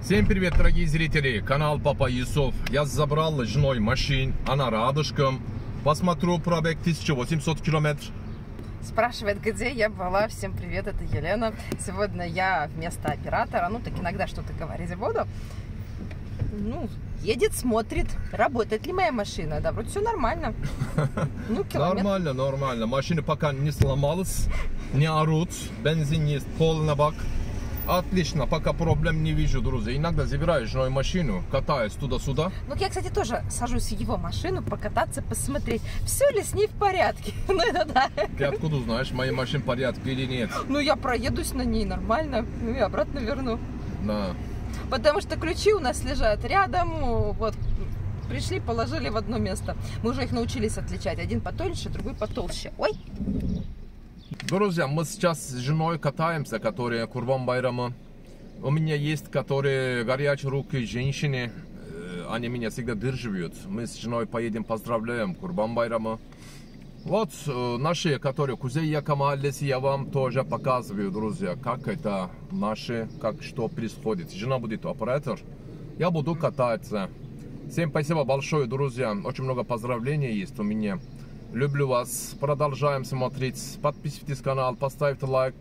Всем привет, дорогие зрители, канал Папа Юсуф. Я забрал с женой машин, она рядышком. Посмотрю, пробег 1800 километров. Спрашивает, где я была. Всем привет, это Елена. Сегодня я вместо оператора, так иногда что-то говорить буду. Едет, смотрит, работает ли моя машина. Да, вроде все нормально. Нормально, нормально. Машина пока не сломалась, не орут, бензин есть, полный бак. Отлично, пока проблем не вижу, друзья. Иногда забираю женой машину, катаюсь туда-сюда. Я, кстати, тоже сажусь в его машину покататься, посмотреть, все ли с ней в порядке. Это да. Ты откуда знаешь, моя машина в порядке или нет? Я проедусь на ней нормально, и обратно верну. Да. Потому что ключи у нас лежат рядом, пришли, положили в одно место. Мы уже их научились отличать, один потоньше, другой потолще. Ой! Друзья, мы сейчас с женой катаемся, которые Курбан Байрама. У меня есть, которые горячие руки женщины, они меня всегда держат. Мы с женой поедем, поздравляем Курбан Байрама. Наши, которые Кузей Якамалеси, я вам тоже показываю, друзья, как это наши, как что происходит. Жена будет оператор, я буду кататься. Всем спасибо большое, друзья, очень много поздравлений есть у меня. Люблю вас, продолжаем смотреть, подписывайтесь на канал, поставьте лайк,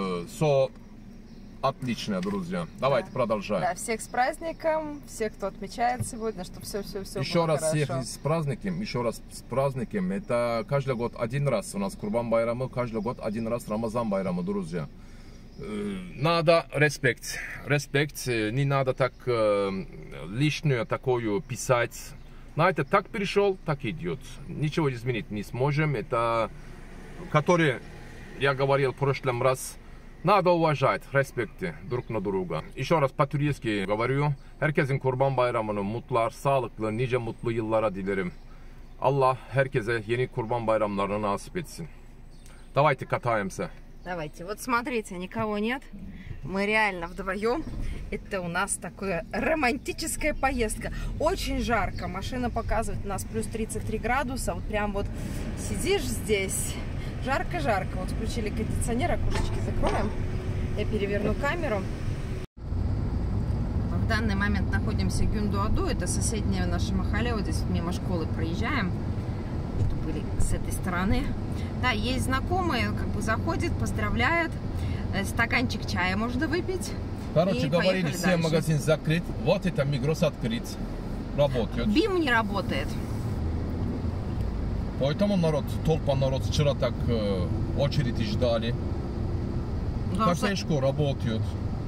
отлично, друзья. Давайте продолжаем. Да, всех с праздником, всех, кто отмечает сегодня, чтобы все еще было раз хорошо. Всех с праздником, еще раз с праздником. Это каждый год один раз у нас Курбан Байрамы, каждый год один раз Рамазан Байрамы, друзья. Надо респект, не надо так лишнюю такую писать. Знаете, так перешел, так идет. Ничего изменить не сможем. Это, который я говорил в прошлом раз, надо уважать, респекты друг на друга. Еще раз по-турецки говорю. Herkesin Kurban Bayramı'nı mutlar, sağlıklı, nice mutlu yıllara dilerim. Allah herkese yeni Kurban Bayramlarını nasip etsin. Давайте катаемся. Давайте. Смотрите, никого нет. Мы реально вдвоем. Это у нас такая романтическая поездка. Очень жарко. Машина показывает у нас плюс 33 градуса. Прям сидишь здесь. Жарко-жарко. Включили кондиционер, окошечки закроем. Я переверну камеру. В данный момент находимся в Гюндуаду. Это соседняя наша махале. Здесь мимо школы проезжаем. Что были с этой стороны. Да, есть знакомые, заходит, поздравляет. Стаканчик чая можно выпить. Короче, говорили, все магазины закрыт. Это Мигрос открыт. Работает. БИМ не работает. Поэтому толпа народ вчера так очереди ждали. Кафешку работают.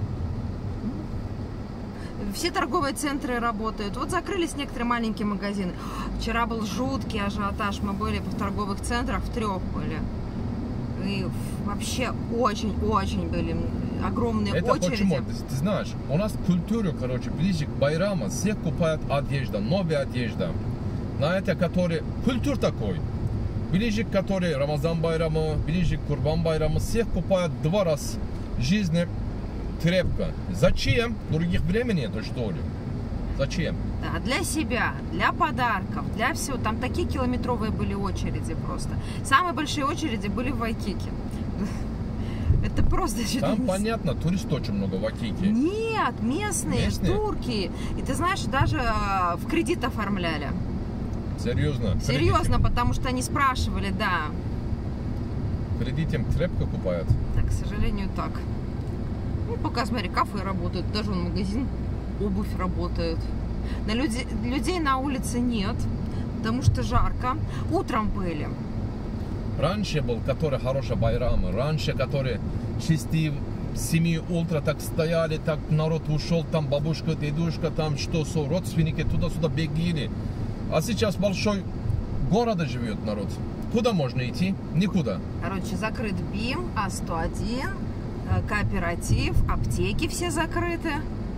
Все торговые центры работают. Закрылись некоторые маленькие магазины. Вчера был жуткий ажиотаж. Мы были в торговых центрах, в 3 были. И вообще очень были огромные очереди. Это почему? Ты знаешь, у нас культура, ближе к Байраму, все покупают одежду, новая одежда. Знаете, который культура такой. Ближе к которой Рамазан Байраму, ближе к Курбан Байраму, все покупают 2 раза в жизни тряпка. Зачем? Других времени это что ли? Зачем? Да, для себя, для подарков, для всего. Там такие километровые были очереди просто. Самые большие очереди были в Вайкике. Это просто... Там понятно, туристов очень много в Вайкике. Нет, местные, турки. И ты знаешь, даже в кредит оформляли. Серьезно? Серьезно, потому что они спрашивали, да. Кредитом тряпку покупают? Да, к сожалению, так. Пока, смотри, кафе работает, даже магазин, обувь работает. Людей на улице нет, потому что жарко. Утром были. Раньше был, который хороший байрам. Раньше, который 6-7 утра так стояли, так народ ушел, там бабушка, дедушка, там родственники туда-сюда бегали. А сейчас большой город живет народ. Куда можно идти? Никуда. Закрыт БИМ, А101. Кооператив, аптеки все закрыты.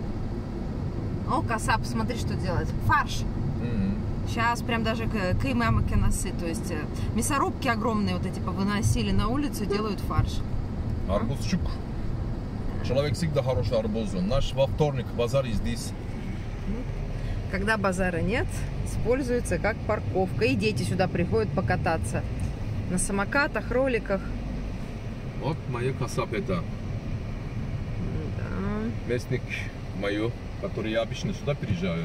Касап, смотри, что делает. Фарш. Сейчас прям даже каймамы киносы, то есть мясорубки огромные повыносили на улицу, делают фарш. Арбузчук. Человек всегда хороший арбуз. Наш во вторник базар здесь. Когда базара нет, используется как парковка. И дети сюда приходят покататься. На самокатах, роликах. Моя касап это. Да. Местник мою, которую я обычно сюда приезжаю.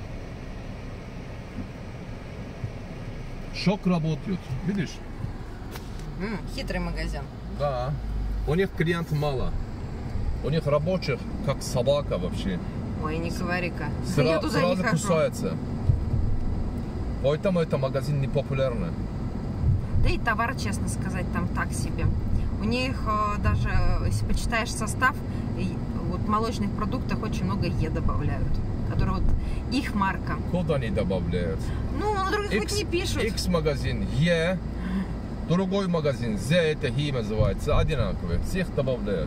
Шок работает, видишь? Хитрый магазин. Да. У них клиентов мало. У них рабочих, как собака вообще. Ой, не говори-ка. Я туда сразу не хожу. кусается. Поэтому это магазин не популярный. Да и товар, честно сказать, там так себе. У них даже, если почитаешь состав, вот в молочных продуктах очень много Е добавляют. Которые вот их марка. Куда они добавляют? Ну, на других хоть не пишут. X магазин Е, другой магазин Z, это Хи называется, одинаковые. Всех добавляют.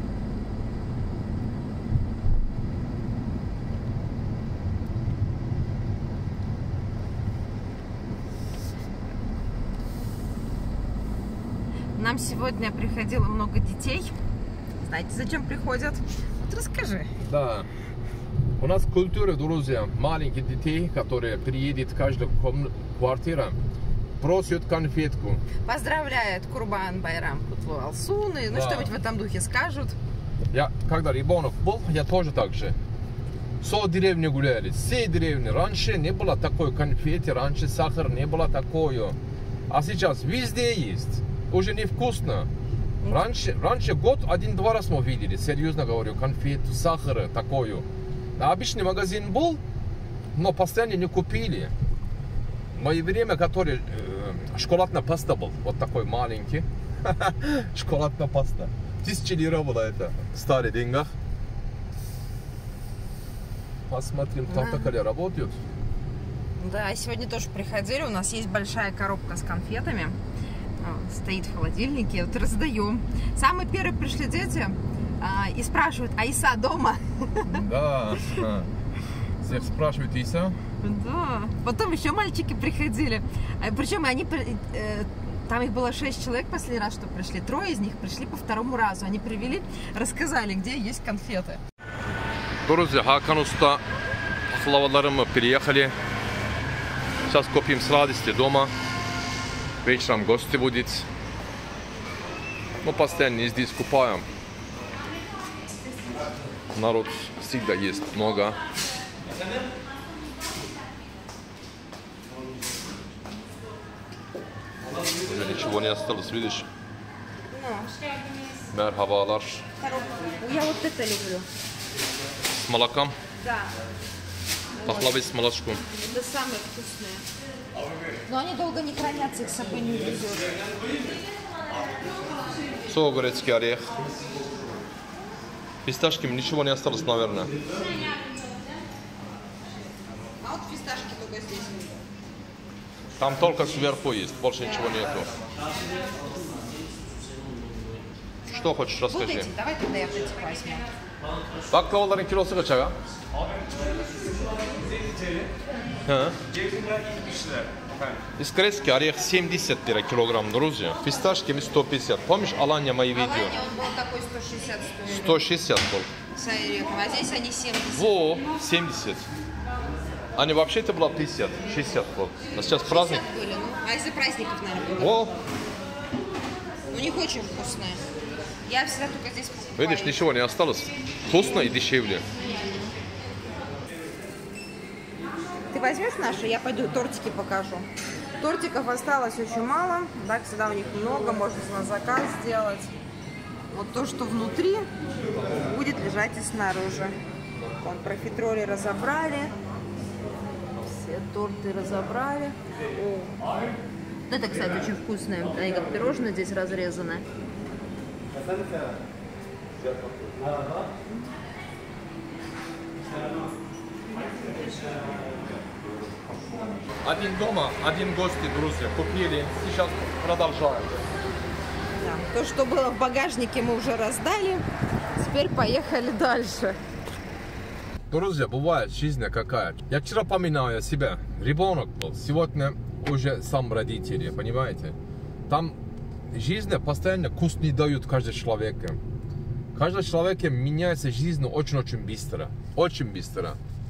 Нам сегодня приходило много детей. Знаете, зачем приходят? Вот расскажи. Да. У нас культура, друзья, маленьких детей, которые приедут в каждую квартиру, просят конфетку. Поздравляют Курбан Байрам Кутлу Алсуны. Ну, Да. что-нибудь в этом духе скажут. Я, когда ребенок был, я тоже так же. Все деревни гуляли, все деревни. Раньше не было такой конфеты, раньше сахар не было такое. А сейчас везде есть. Уже невкусно. Раньше год один-два раз мы видели, серьезно говорю, конфету, сахар, такое. Обычный магазин был, но постоянно не купили. В мое время, который шоколадная паста был, вот такой маленький. Шоколадная паста. 1000 лир было это в старых деньгах. Посмотрим, там такая работают. Да, сегодня тоже приходили. У нас есть большая коробка с конфетами. Стоит в холодильнике, вот раздаем. Самые первые пришли дети и спрашивают, а Иса дома? Да. Всех спрашивают, Иса? Да. Потом еще мальчики приходили. Причем они... Там их было 6 человек последний раз, что пришли. 3 из них пришли по второму разу. Они привели, рассказали, где есть конфеты. Друзья, Хакан Уста, пахлаваларым мы переехали. Сейчас купим сладости дома. Вечером гости будет. Мы постоянно здесь купаем. Народ всегда есть много. Уже ничего не осталось, видишь? Merhabalar. Я вот это люблю. С молоком. Да. Пахлавы с молочком. Это самые вкусные. Но они долго не хранятся, их с собой не везет. Все, грецкий орех. Фисташки ничего не осталось, наверное. А вот фисташки только здесь. Там только сверху есть, больше ничего нету. Что хочешь, Вот расскажи. эти, давай тогда я вот эти возьму. Baklavaların kilosu kaç aga? Hı? Искрецкий орех 70 лира килограмм, друзья. Фисташки 150. Помнишь, Алания мои видео? Алания, он был такой 160 стоит. 160 был. С орехом, а здесь они 70. Во, 70. Они вообще-то было 50, 60 был. А сейчас праздник. 50 были, ну, а из-за праздников, наверное, было. Во, У них очень вкусные. Я всегда только здесь покупаю. видишь, ничего не осталось. Вкусно и дешевле. Ты возьмешь наши, я пойду тортики покажу. Тортиков осталось очень мало. Так, всегда у них много, можно на заказ сделать. Вот то, что внутри, будет лежать и снаружи. Вон, профитроли разобрали. Все торты разобрали. О. Это, кстати, очень вкусное. Они как пирожные здесь разрезаны. Один дома, один гости, друзья, купили. Сейчас продолжаем. Да. То, что было в багажнике, мы уже раздали. Теперь поехали дальше. Друзья, бывает жизнь какая. Я вчера поминаю себя. Ребенок был. Сегодня уже сам родители, понимаете? Там жизнь постоянно курс не дают каждому человеку. Каждый человек меняется жизнь очень-очень быстро. Очень быстро.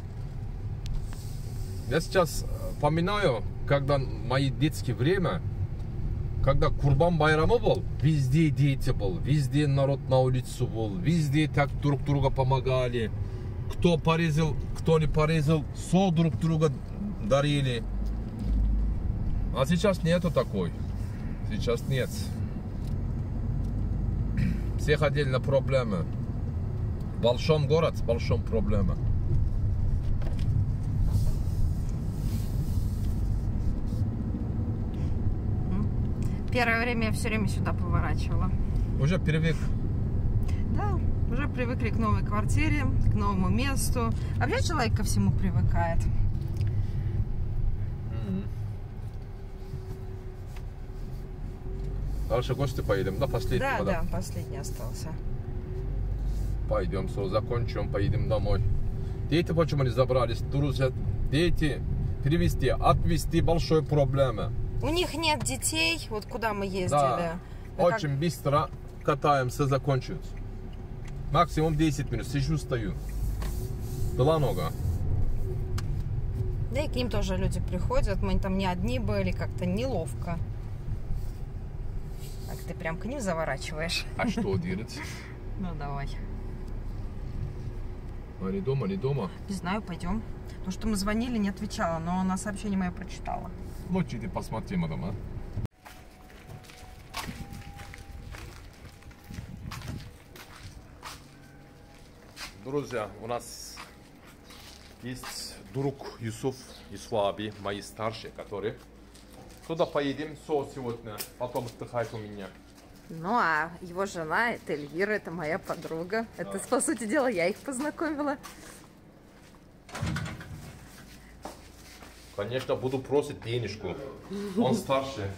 Я сейчас поминаю, когда мои детские время, когда Курбан Байрамы был, везде дети был, везде народ на улицу был, везде так друг друга помогали. кто порезал, кто не порезал, сол друг друга дарили. А сейчас нету такой. Сейчас нет. Всех отдельно проблемы. В большом городе большом проблема. Первое время я все время сюда поворачивала. Уже привык. Да, уже привыкли к новой квартире, к новому месту. Вообще человек ко всему привыкает. Дальше гости поедем, да, последний? Да, да, последний остался. Пойдем, все, закончим, поедем домой. Дети почему не забрались? Друзья, дети привезти, отвезти большой проблема. У них нет детей, вот куда мы ездили. Да, очень быстро катаемся, закончится. Максимум 10 минут, сижу, стою. Была нога. Да и к ним тоже люди приходят, мы там не одни были, как-то неловко. Так ты прям к ним заворачиваешь. А что делать? Ну давай. Они дома, не дома? Не знаю, пойдем. Потому что мы звонили, не отвечала, но она сообщение мое прочитала. Ну, ты посмотри, мадам, а? Друзья, у нас есть друг Юсуф из Флаби, мои старшие, которые туда поедем сегодня, потом отдыхать у меня. Ну, а его жена, это Эльвира, это моя подруга. Да. Это, по сути дела, я их познакомила. Конечно, буду просить денежку. Он старше.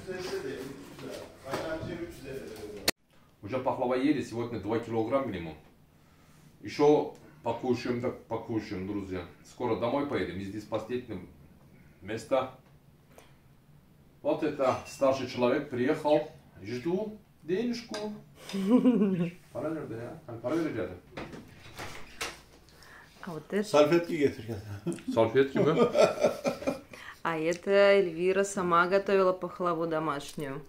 Уже пахлава ели, сегодня 2 килограмма минимум. Еще покушаем, так покушаем, друзья. Скоро домой поедем. И здесь последнее место. Вот это старший человек приехал. Жду денежку. Пора верить. А вот это... Салфетки getir. Салфетки, да? А это Эльвира сама готовила пахлаву домашнюю.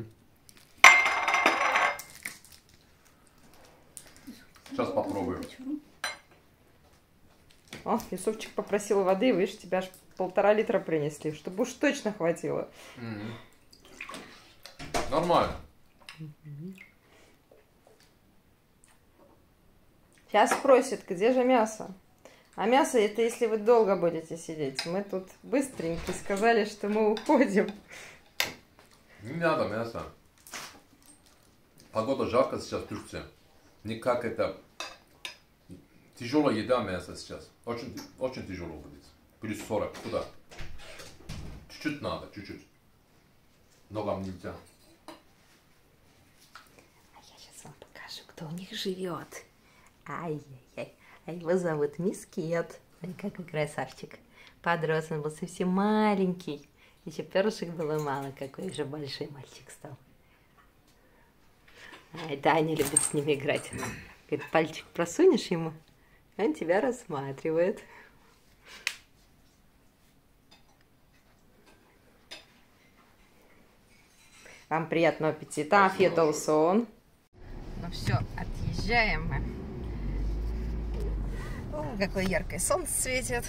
Сейчас попробуем. О, Юсуфчик попросил воды, видишь, тебя аж 1,5 литра принесли, чтобы уж точно хватило. Нормально. Сейчас спросит, где же мясо? А мясо это если вы долго будете сидеть. Мы тут быстренько сказали, что мы уходим. Не надо мяса. Погода жарко сейчас в Турции. Никак это... Тяжелая еда мясо сейчас. Очень, очень тяжело будет. Плюс 40. Куда? Чуть-чуть надо, чуть-чуть. Ногам нельзя. А я сейчас вам покажу, кто у них живет. Ай-яй-яй. А его зовут Мискет. Ой, какой красавчик. Подрос, он был совсем маленький. Еще перышек было мало, какой уже большой мальчик стал. А это Аня любит с ними играть. Говорит, пальчик просунешь ему, он тебя рассматривает. Вам приятного аппетита. Афiyet olsun. Ну все, отъезжаем мы. О, какое яркое солнце светит.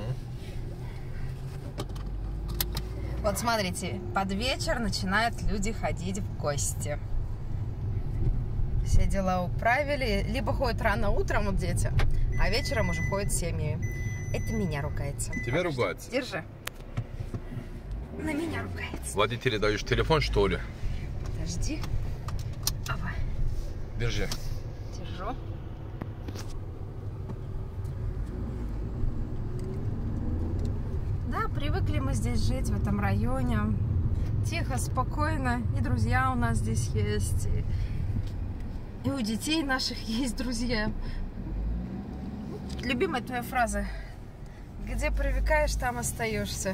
Вот смотрите, под вечер начинают люди ходить в гости. Все дела управили. Либо ходят рано утром, вот дети, а вечером уже ходят семьи. Это меня ругается. Тебя ругается? Держи. На меня ругается. Водители даешь телефон, что ли? Подожди. Опа. Держи. Держу. Да, привыкли мы здесь жить, в этом районе. Тихо, спокойно. И друзья у нас здесь есть. И у детей наших есть друзья. Любимая твоя фраза. Где привыкаешь, там остаешься.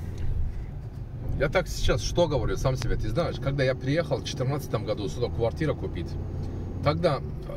Я так сейчас что говорю сам себе, ты знаешь, когда я приехал в 2014 году сюда квартиру купить, тогда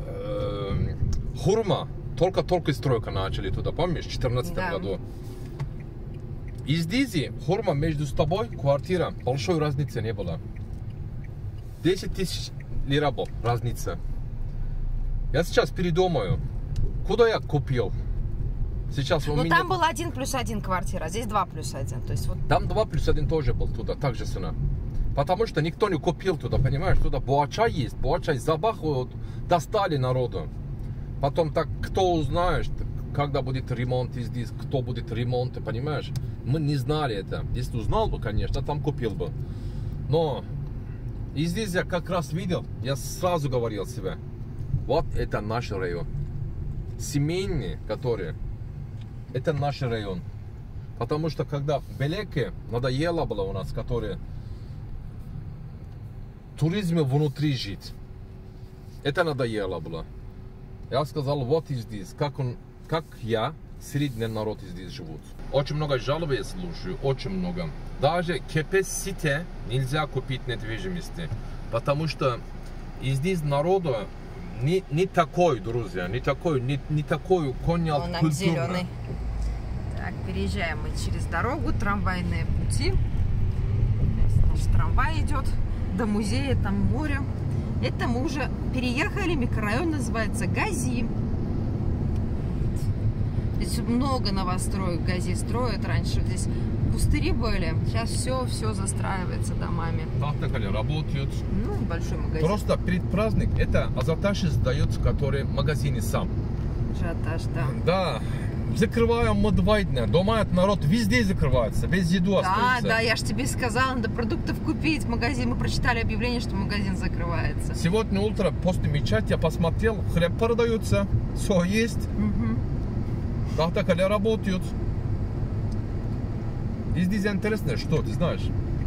Хурма, только стройка начали туда, помнишь, в 2014 году. И здесь Хурма между тобой, квартира, большой разницы не было. 10 тысяч лира разница. Я сейчас передумаю, куда я купил? Сейчас у Ну меня... там был 1+1 квартира, а здесь 2+1. То есть вот... Там 2+1 тоже был туда, так же цена. Потому что никто не купил туда, понимаешь? Туда Буача есть, Буача забахивают, достали народу. Потом так, кто узнает, когда будет ремонт здесь, кто будет ремонт, понимаешь? Мы не знали это. Если узнал бы, конечно, там купил бы. Но и здесь я как раз видел, я сразу говорил себе, вот это наш район. Семейные, которые, это наш район. Потому что когда в Белеке надоело было у нас, которые туризме внутри жить, это надоело было. Я сказал, вот и здесь, как я, средний народ здесь живут. Очень много жалоб я слушаю, очень много. Даже Кепес-Сити нельзя купить недвижимости, потому что и здесь народу не такой, друзья, не такой конял культурно. Зеленый. Так, переезжаем мы через дорогу, трамвайные пути. Наш трамвай идет до музея, там море. Это мы уже переехали, микрорайон называется Гази. Здесь много новостроек Гази строят. Раньше здесь пустыри были, сейчас все застраивается домами. Тахтакали работают. Ну, большой магазин. Просто перед праздником это азотаж сдается, который в магазине сам. Ажиотаж, да. Да. Закрываем мы 2 дня. Дома народ везде закрывается, без еду остается. Да, я же тебе сказала, надо продуктов купить в магазин. Мы прочитали объявление, что магазин закрывается. Сегодня утром после мечети я посмотрел, хлеб продается, все есть. Тахтакали работают. И здесь интересно, что ты знаешь.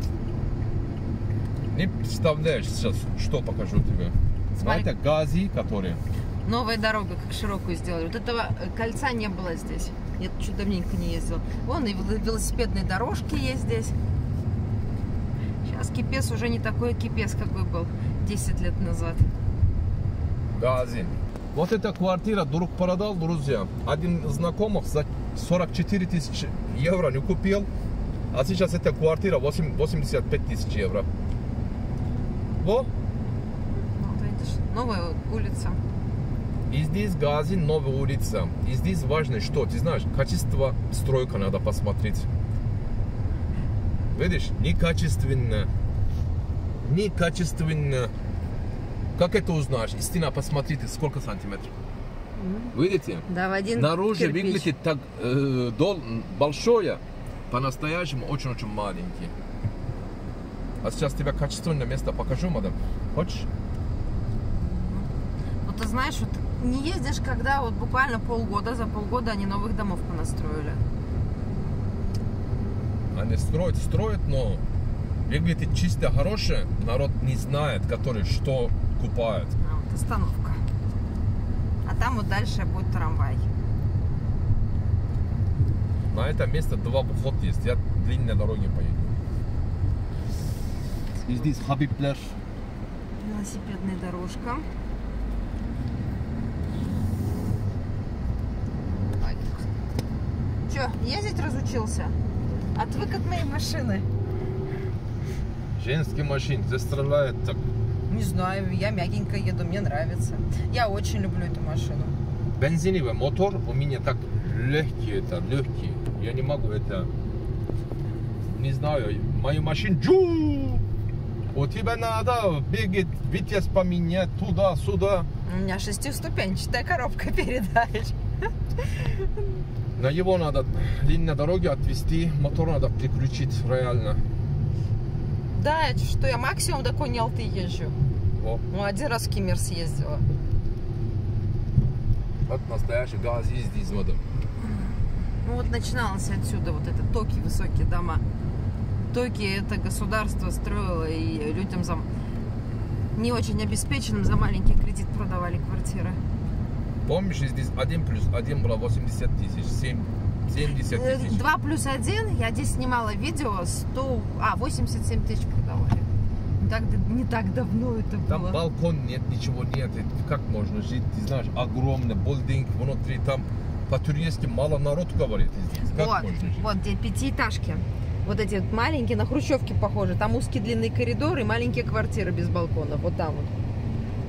Не представляешь сейчас, что покажу тебе. Смотри. Это Гази, который... Новая дорога, как широкую сделали. Вот этого кольца не было здесь. Я чуть давненько не ездила. Вон и велосипедные дорожки есть здесь. Сейчас Кепес уже не такой Кепес, какой был 10 лет назад. Гази. Вот эта квартира друг продал, друзья. Один из знакомых за 44 000 евро не купил. А сейчас эта квартира 85 000 евро. Вот. Вот видишь, новая улица. И здесь Гази, новая улица. И здесь важно, что, ты знаешь, качество стройка надо посмотреть. Видишь, некачественно. Некачественно. Как это узнаешь? Стена, посмотрите, сколько сантиметров. Видите? Да, в один Наружу кирпич. выглядит так большое, по-настоящему очень-очень маленький. А сейчас тебе качественное место покажу, мадам. Хочешь? Ну, ты знаешь, вот не ездишь, когда вот буквально полгода, за полгода они новых домов понастроили. Они строят, но выглядит чисто хорошее. Народ не знает, который что купает. А, вот остановка. А там вот дальше будет трамвай. На это место 2 входа есть. Я длинной дороги поеду. И здесь Хабиб пляж. Велосипедная дорожка. Че, ездить разучился? Отвык от моей машины? Женский машин застреляет так. Не знаю, я мягенько еду, мне нравится. Я очень люблю эту машину. Бензиновый мотор у меня так легкий. Я не могу это... Не знаю, мою машину... У тебя надо бегать, витязь поменять туда-сюда. У меня 6-ступенчатая коробка передач. На его надо длинной дороге отвезти, мотор надо переключить реально. Да, что я максимум до Коньялты езжу. О. Ну, 1 раз в Кемер съездила. Вот настоящий Гази здесь, мадам. Ну вот начиналось отсюда вот это Токи, высокие дома. Токи это государство строило и людям за не очень обеспеченным за маленький кредит продавали квартиры. Помнишь, здесь 1+1 было 80 000, 70 000. 2+1, я здесь снимала видео, 87 000 продавали. Не так давно это Там было. балкон нет, ничего нет. Как можно жить? Ты знаешь, огромный билдинг внутри, там по-турецки мало народ говорит здесь. Как Вот, можно жить? вот где 5-этажки. Вот эти вот маленькие, на хрущевки похожи. Там узкий длинный коридор и маленькие квартиры без балконов. Вот там вот.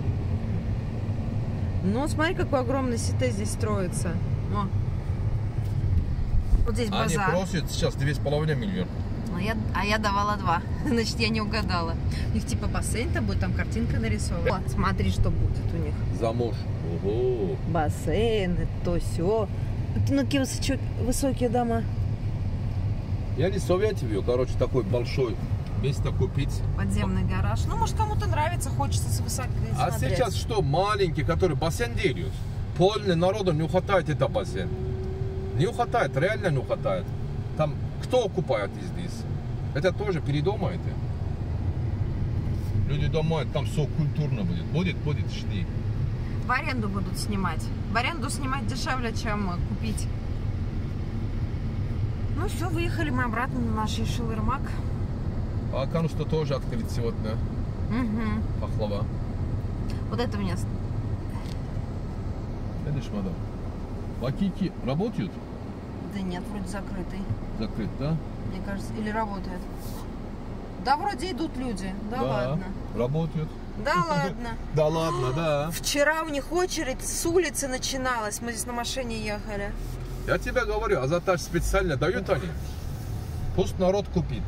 Ну, смотри, какой огромный сите здесь строится. О. Вот здесь Они базар. просят сейчас 2,5 миллиона. А я давала 2. Значит, я не угадала. У них типа бассейн-то будет, там картинка нарисована. Вот, смотри, что будет у них. Замуж. Ого. Бассейн, то все. Ну, какие высокие дома. Я не советую, короче, такой большой. Место купить. Подземный гараж. Ну, может, кому-то нравится, хочется с высоты А смотреть. сейчас что, маленький, который бассейн делают? Полный народу не хватает это бассейн. Не хватает, реально не хватает. Там кто купает здесь? Это тоже передумаете? Люди думают, там все культурно будет. Будет, жди. В аренду будут снимать. В аренду снимать дешевле, чем купить. Ну все, выехали мы обратно на наш шаурмак. А Кануста тоже открыт сегодня. Угу. Пахлава. Вот это мне... Видишь, мадам? Лакики работают? Да нет, вроде закрытый. Закрыт, да? Мне кажется, или работает. Да, вроде идут люди. Да ладно. Работают. Да ладно. Да ладно, да. Вчера у них очередь с улицы начиналась. Мы здесь на машине ехали. Я тебе говорю, азотаж специально дают они. Пусть народ купит,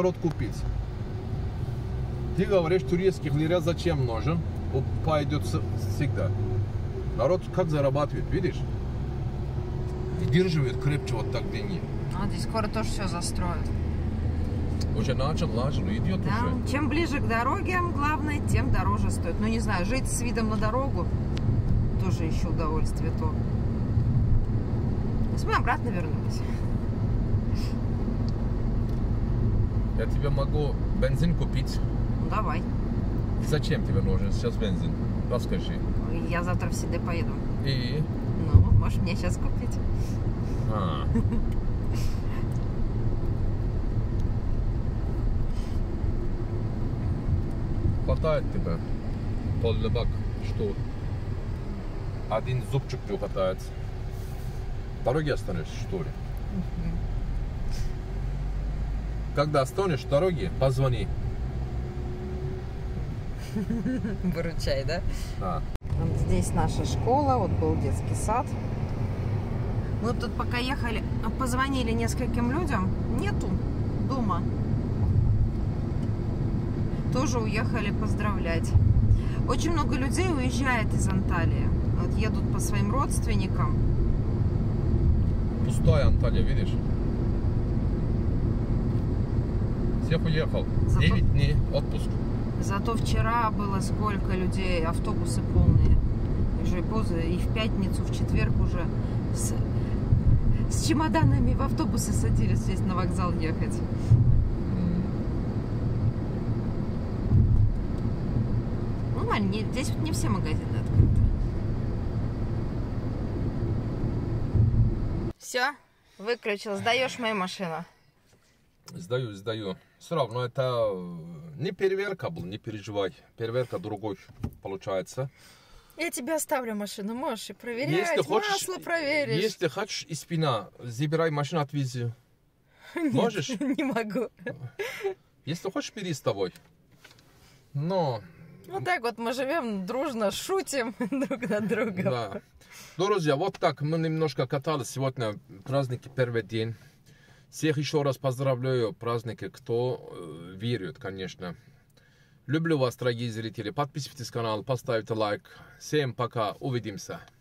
Ты говоришь, турецких лира зачем нужен? Он пойдет всегда. Народ как зарабатывает, видишь? Держивает крепче вот так деньги. А здесь скоро тоже все застроят. Уже начал, идет Да. уже. Чем ближе к дороге, главное, тем дороже стоит. Ну, не знаю, жить с видом на дорогу тоже еще удовольствие то. То есть мы обратно вернулись. Я тебе могу бензин купить. Ну, давай. Зачем тебе нужен сейчас бензин? Расскажи. Я завтра в Сиде поеду. И? Ну, можешь мне сейчас купить. А. Хватает тебе? Полный бак. Что? Один зубчик не хватает. Дороги останешься, что ли? Когда останешь дороги, позвони. Выручай, да? А. Вот здесь наша школа, вот был детский сад. Мы тут пока ехали, позвонили нескольким людям, нету дома. Тоже уехали поздравлять. Очень много людей уезжает из Анталии. Вот едут по своим родственникам. Пустая Анталия, видишь? Всех уехал. 9 дней отпуск. Зато вчера было сколько людей, автобусы полные. Уже и в пятницу, в четверг уже с чемоданами в автобусы садились здесь на вокзал ехать. Нормально, здесь вот не все магазины открыты. Все, выключил. Сдаешь мою машину? Сдаю. Все равно это не переверка был, не переживай. Переверка другой получается. Я тебе оставлю машину, можешь и проверять, Если хочешь, масло проверишь. Если хочешь из спина, забирай машину, отвези. Можешь? Не могу. Если хочешь, бери с тобой. Но... Вот так вот мы живем дружно, шутим друг над другом. Да. Друзья, вот так мы немножко катались сегодня, праздники, первый день. Всех еще раз поздравляю, праздники, кто верит, конечно. Люблю вас, дорогие зрители. Подписывайтесь на канал, поставьте лайк. Всем пока, увидимся.